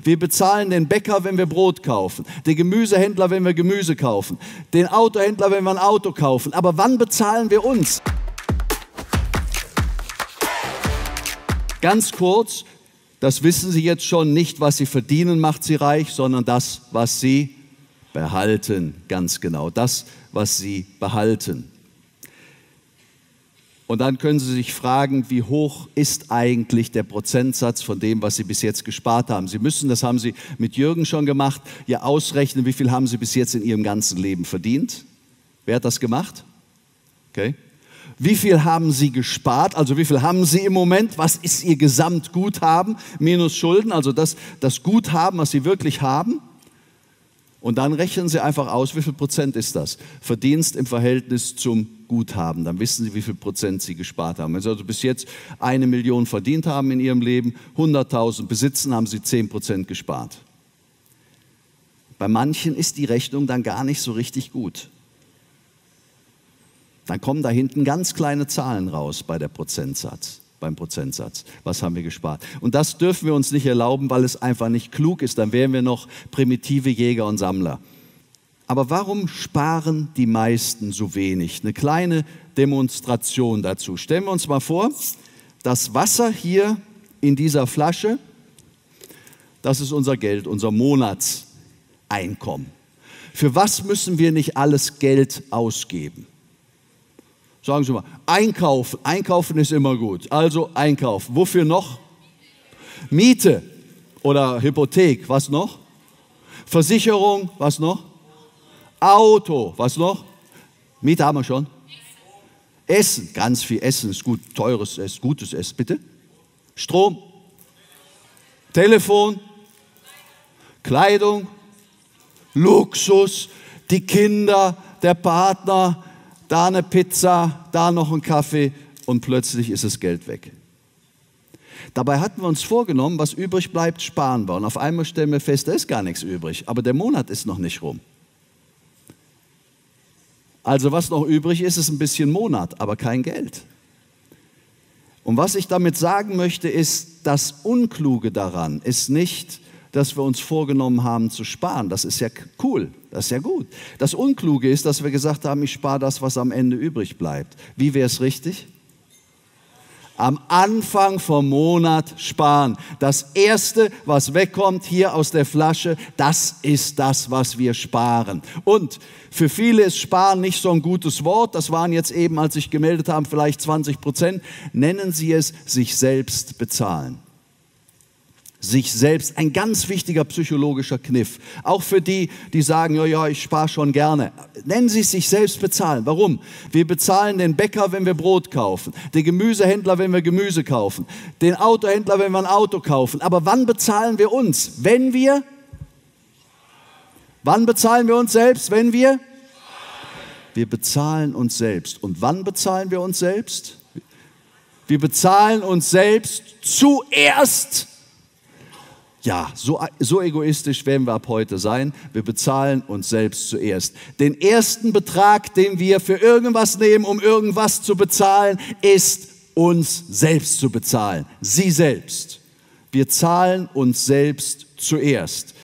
Wir bezahlen den Bäcker, wenn wir Brot kaufen, den Gemüsehändler, wenn wir Gemüse kaufen, den Autohändler, wenn wir ein Auto kaufen. Aber wann bezahlen wir uns? Ganz kurz, das wissen Sie jetzt schon, nicht was Sie verdienen macht Sie reich, sondern das, was Sie behalten. Ganz genau, das, was Sie behalten. Und dann können Sie sich fragen, wie hoch ist eigentlich der Prozentsatz von dem, was Sie bis jetzt gespart haben. Sie müssen, das haben Sie mit Jürgen schon gemacht, ja ausrechnen, wie viel haben Sie bis jetzt in Ihrem ganzen Leben verdient. Wer hat das gemacht? Okay. Wie viel haben Sie gespart? Also wie viel haben Sie im Moment? Was ist Ihr Gesamtguthaben minus Schulden? Also das Guthaben, was Sie wirklich haben. Und dann rechnen Sie einfach aus, wie viel Prozent ist das? Verdienst im Verhältnis zum Guthaben. Dann wissen Sie, wie viel Prozent Sie gespart haben. Wenn Sie also bis jetzt 1 Million verdient haben in Ihrem Leben, 100.000 besitzen, haben Sie 10% gespart. Bei manchen ist die Rechnung dann gar nicht so richtig gut. Dann kommen da hinten ganz kleine Zahlen raus beim Prozentsatz. Was haben wir gespart? Und das dürfen wir uns nicht erlauben, weil es einfach nicht klug ist. Dann wären wir noch primitive Jäger und Sammler. Aber warum sparen die meisten so wenig? Eine kleine Demonstration dazu. Stellen wir uns mal vor, das Wasser hier in dieser Flasche, das ist unser Geld, unser Monatseinkommen. Für was müssen wir nicht alles Geld ausgeben? Sagen Sie mal, einkaufen. Einkaufen ist immer gut. Also einkaufen. Wofür noch? Miete oder Hypothek. Was noch? Versicherung. Was noch? Auto. Was noch? Miete haben wir schon. Essen. Ganz viel Essen ist gut. Teures Essen. Gutes Essen. Bitte. Strom. Telefon. Kleidung. Luxus. Die Kinder. Der Partner. Da eine Pizza, da noch ein Kaffee und plötzlich ist das Geld weg. Dabei hatten wir uns vorgenommen, was übrig bleibt, sparen wir. Und auf einmal stellen wir fest, da ist gar nichts übrig, aber der Monat ist noch nicht rum. Also was noch übrig ist, ist ein bisschen Monat, aber kein Geld. Und was ich damit sagen möchte, ist, das Unkluge daran ist nicht, dass wir uns vorgenommen haben zu sparen. Das ist ja cool, das ist ja gut. Das Unkluge ist, dass wir gesagt haben, ich spare das, was am Ende übrig bleibt. Wie wäre es richtig? Am Anfang vom Monat sparen. Das Erste, was wegkommt hier aus der Flasche, das ist das, was wir sparen. Und für viele ist Sparen nicht so ein gutes Wort. Das waren jetzt eben, als sich gemeldet haben, vielleicht 20%. Nennen Sie es sich selbst bezahlen. Sich selbst, ein ganz wichtiger psychologischer Kniff. Auch für die, die sagen, ja, ich spare schon gerne. Nennen Sie es sich selbst bezahlen. Warum? Wir bezahlen den Bäcker, wenn wir Brot kaufen, den Gemüsehändler, wenn wir Gemüse kaufen, den Autohändler, wenn wir ein Auto kaufen. Aber wann bezahlen wir uns? Wann bezahlen wir uns selbst? Wir bezahlen uns selbst. Und wann bezahlen wir uns selbst? Wir bezahlen uns selbst zuerst. Ja, so egoistisch werden wir ab heute sein. Wir bezahlen uns selbst zuerst. Den ersten Betrag, den wir für irgendwas nehmen, um irgendwas zu bezahlen, ist uns selbst zu bezahlen. Sie selbst. Wir zahlen uns selbst zuerst.